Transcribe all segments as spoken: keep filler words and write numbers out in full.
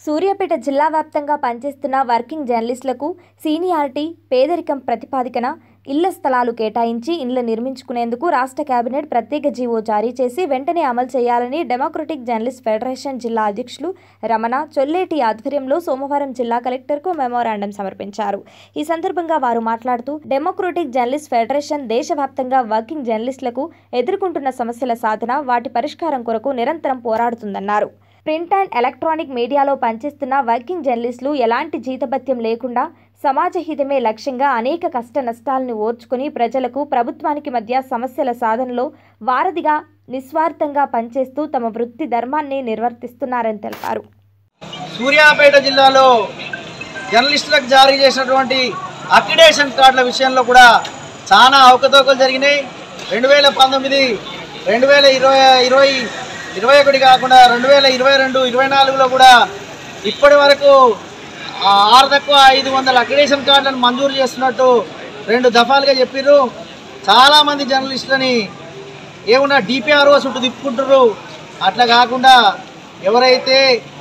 సూర్యాపేట జిల్లా వ్యాప్తంగా పనిచేస్తున్న వర్కింగ్ జర్నలిస్టులకు సీనియారిటీ, పేదరికం ప్రతిపాదికన ఇళ్ల స్థలాలు కేటాయించి ఇండ్లు నిర్మించుకునేందుకు రాష్ట్ర కేబినెట్ ప్రత్యేక జీవో జారీ చేసి వెంటనే అమలు చేయాలని డెమోక్రటిక్ జర్నలిస్ట్ ఫెడరేషన్ జిల్లా అధ్యక్షులు రమణ చొల్లేటి ఆధ్వర్యంలో సోమవారం జిల్లా కలెక్టర్కు మెమోరాండం సమర్పించారు. ఈ సందర్భంగా వారు మాట్లాడుతూ డెమోక్రటిక్ జర్నలిస్ట్ ఫెడరేషన్ దేశవ్యాప్తంగా వర్కింగ్ జర్నలిస్టులకు ఎదుర్కొంటున్న సమస్యల సాధన, వాటి పరిష్కారం కొరకు నిరంతరం పోరాడుతుందన్నారు. ప్రింట్ అండ్ ఎలక్ట్రానిక్ మీడియాలో పనిచేస్తున్న వర్కింగ్ జర్నలిస్టులు ఎలాంటి జీతభత్యం లేకుండా సమాజ హితమే లక్ష్యంగా అనేక కష్ట నష్టాలను ఓర్చుకుని ప్రజలకు, ప్రభుత్వానికి మధ్య సమస్యల సాధనలో వారధిగా నిస్వార్థంగా పనిచేస్తూ తమ వృత్తి ధర్మాన్ని నిర్వర్తిస్తున్నారని తెలిపారు. సూర్యాపేట జిల్లాలో జర్నలిస్టులకు జారీ చేసినటువంటి అక్రిడేషన్ కార్డుల విషయంలో కూడా చాలా అవకతవకలు జరిగినాయి. రెండు వేల పంతొమ్మిది రెండు వేల ఇరవై ఇరవై ఇరవై ఒకటి కాకుండా రెండు వేల ఇరవై రెండు ఇరవై నాలుగులో కూడా ఇప్పటి వరకు ఆరు తక్కువ ఐదు వందల అక్రిడేషన్ కార్డులను మంజూరు చేస్తున్నట్టు రెండు దఫాలుగా చెప్పారు. చాలామంది జర్నలిస్టులని ఏమన్నా డిపిఆర్ఓ చుట్టూ తిప్పుకుంటారు. అట్లా కాకుండా ఎవరైతే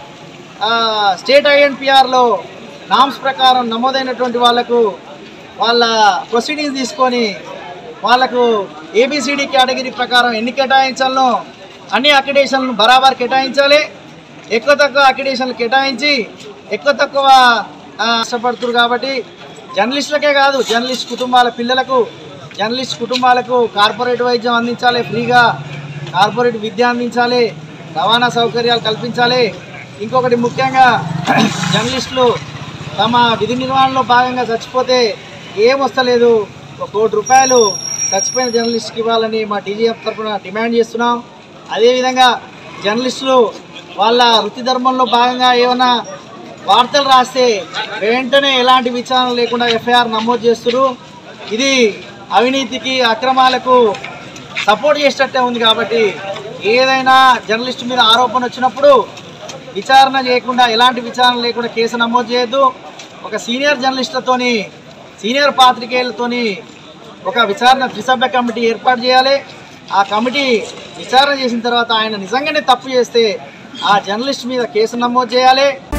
స్టేట్ ఐఎన్పిఆర్లో నామ్స్ ప్రకారం నమోదైనటువంటి వాళ్లకు వాళ్ళ ప్రొసీడింగ్స్ తీసుకొని వాళ్లకు ఏబిసిడి కేటగిరీ ప్రకారం ఎన్ని కేటాయించాలో అన్ని అక్రిడేషన్లను బరాబర్ కేటాయించాలి. ఎక్కువ తక్కువ అక్రిడేషన్లు కేటాయించి ఎక్కువ తక్కువ కష్టపడుతున్నారు. కాబట్టి జర్నలిస్టులకే కాదు, జర్నలిస్ట్ కుటుంబాల పిల్లలకు, జర్నలిస్ట్ కుటుంబాలకు కార్పొరేట్ వైద్యం అందించాలి, ఫ్రీగా కార్పొరేట్ విద్య అందించాలి, రవాణా సౌకర్యాలు కల్పించాలి. ఇంకొకటి ముఖ్యంగా జర్నలిస్టులు తమ విధి నిర్వహణలో భాగంగా చచ్చిపోతే ఏమొస్తలేదు, ఒక కోటి రూపాయలు చచ్చిపోయిన జర్నలిస్ట్కి ఇవ్వాలని మా టీజీఎఫ్ తరఫున డిమాండ్ చేస్తున్నాం. అదేవిధంగా జర్నలిస్టులు వాళ్ళ వృత్తి ధర్మంలో భాగంగా ఏమైనా వార్తలు రాస్తే వెంటనే ఎలాంటి విచారణ లేకుండా ఎఫ్ఐఆర్ నమోదు చేస్తున్నారు. ఇది అవినీతికి, అక్రమాలకు సపోర్ట్ చేసేటట్టే ఉంది. కాబట్టి ఏదైనా జర్నలిస్టు మీద ఆరోపణ వచ్చినప్పుడు విచారణ చేయకుండా, ఎలాంటి విచారణ లేకుండా కేసు నమోదు చేయొద్దు. ఒక సీనియర్ జర్నలిస్టులతోని, సీనియర్ పాత్రికేయులతోని ఒక విచారణ త్రిసభ్య కమిటీ ఏర్పాటు చేయాలి. ఆ కమిటీ విచారణ చేసిన తర్వాత ఆయన నిజంగానే తప్పు చేస్తే ఆ జర్నలిస్ట్ మీద కేసు నమోదు చేయాలి.